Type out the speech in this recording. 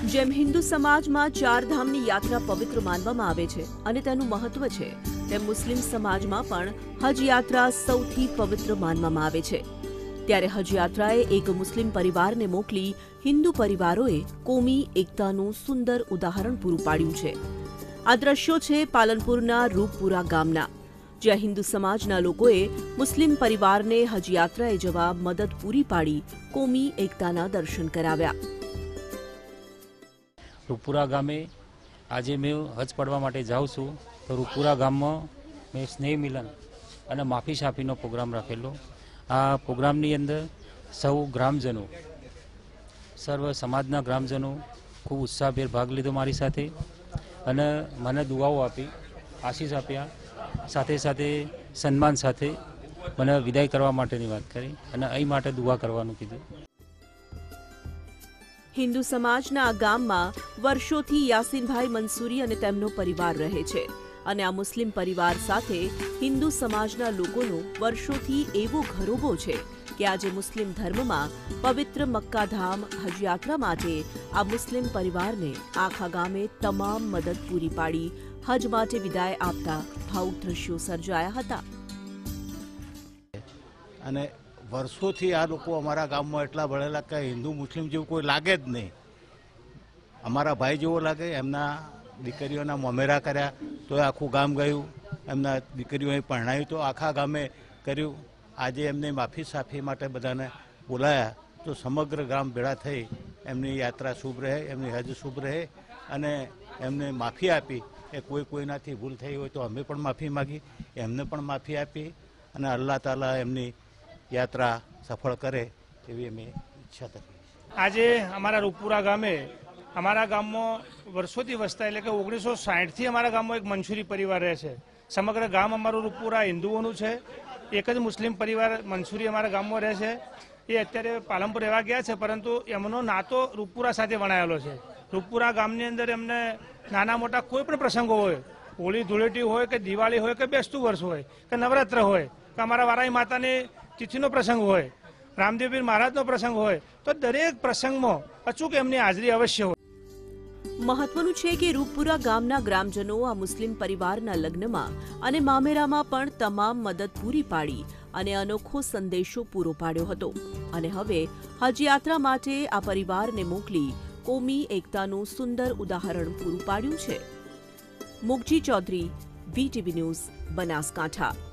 જેમ હિન્દુ સમાજમાં ચારધામની યાત્રા પવિત્ર માનવામાં આવે છે અને તેનું મહત્વ છે, તેમ મુસ્લિમ સમાજમાં પણ હજ યાત્રા સૌથી પવિત્ર માનવામાં આવે છે। ત્યારે હજ યાત્રાએ એક મુસ્લિમ પરિવારને મોકલી હિન્દુ પરિવારોએ કોમી એકતાનું સુંદર ઉદાહરણ પૂરું પાડ્યું છે। આ દ્રશ્યો છે પાલનપુરના રૂપપુરા ગામના, જ્યાં હિન્દુ સમાજના લોકોએ મુસ્લિમ પરિવારને હજ યાત્રાએ જવા મદદ પૂરી પાડી કોમી એકતાના દર્શન કરાવ્યા। રૂપપુરા ગામે આજે મેં હજ પડવા માટે જાઉં છું તો રૂપપુરા ગામમાં મેં સ્નેહ મિલન અને માફી સાફીનો પ્રોગ્રામ રાખેલો। આ પ્રોગ્રામની અંદર સૌ ગ્રામજનો, સર્વ સમાજના ગ્રામજનો ખૂબ ઉત્સાહભેર ભાગ લીધો મારી સાથે અને મને દુઆઓ આપી, આશીષ આપ્યા, સાથે સાથે સન્માન સાથે મને વિદાય કરવા માટેની વાત કરી અને અહીં માટે દુઆ કરવાનું કીધું। હિન્દુ સમાજના આ ગામમાં વર્ષોથી યાસીનભાઈ મંસૂરી અને તેમનો પરિવાર રહે છે અને આ મુસ્લિમ પરિવાર સાથે હિન્દુ સમાજના લોકોનો વર્ષોથી એવો ઘરોબો છે કે આજે મુસ્લિમ ધર્મમાં પવિત્ર મક્કાધામ હજ યાત્રા માટે આ મુસ્લિમ પરિવારને આખા ગામે તમામ મદદ પૂરી પાડી હજ માટે વિદાય આપતા ભાવુક દ્રશ્યો સર્જાયા હતા। અને વર્ષોથી આ લોકો અમારા ગામમાં એટલા ભળેલા કે હિન્દુ મુસ્લિમ જેવું કોઈ લાગે જ નહીં, અમારા ભાઈ જેવો લાગે। એમના દીકરીઓના મોમેરા કર્યા તો આખું ગામ ગયું, એમના દીકરીઓ અહીં પરણાયું તો આખા ગામે કર્યું। આજે એમને માફી સાફી માટે બધાને બોલાયા તો સમગ્ર ગામ ભેળા થઈ એમની યાત્રા શુભ રહે, એમની હજ શુભ રહે અને એમને માફી આપી કે કોઈનાથી ભૂલ થઈ હોય તો અમે પણ માફી માગી, એમને પણ માફી આપી અને અલ્લાહ તાલા એમની યાત્રા સફળ કરે એવી અમે ઈચ્છા કરી। આજે અમારા રૂપપુરા ગામે, અમારા ગામમાં વર્ષોથી વસતા એટલે કે 1960થી અમારા ગામમાં એક મંસૂરી પરિવાર રહે છે। સમગ્ર ગામ અમારું રૂપપુરા હિન્દુઓનું છે। એક જ મુસ્લિમ પરિવાર મંસૂરી અમારા ગામમાં રહે છે। એ અત્યારે પાલનપુર રહેવા ગયા છે, પરંતુ એમનો નાતો રૂપપુરા સાથે વણાયેલો છે। રૂપપુરા ગામની અંદર એમને નાના મોટા કોઈ પણ પ્રસંગો હોય, હોળી ધૂળેટી હોય કે દિવાળી હોય કે બેસતું વર્ષ હોય કે નવરાત્ર હોય કે અમારા વારાઈ માતાની તિથિનો પ્રસંગ હોય, રામદેવપીર મહારાજનો પ્રસંગ હોય, તો દરેક પ્રસંગમાં અચૂક એમની હાજરી અવશ્ય હોય। મહત્વનું છે કે રૂપપુરા ગામના ગ્રામજનો આ મુસ્લિમ પરિવારના લગ્નમાં અને મામેરામાં પણ તમામ મદદ પૂરી પાડી અને અનોખો સંદેશો પૂરો પાડ્યો હતો અને હવે હજ યાત્રા માટે આ પરિવારને મોકલી કોમી એકતાનું સુંદર ઉદાહરણ પૂરું પાડ્યું છે। Mukji Chaudhary, VTV news, Banaskantha.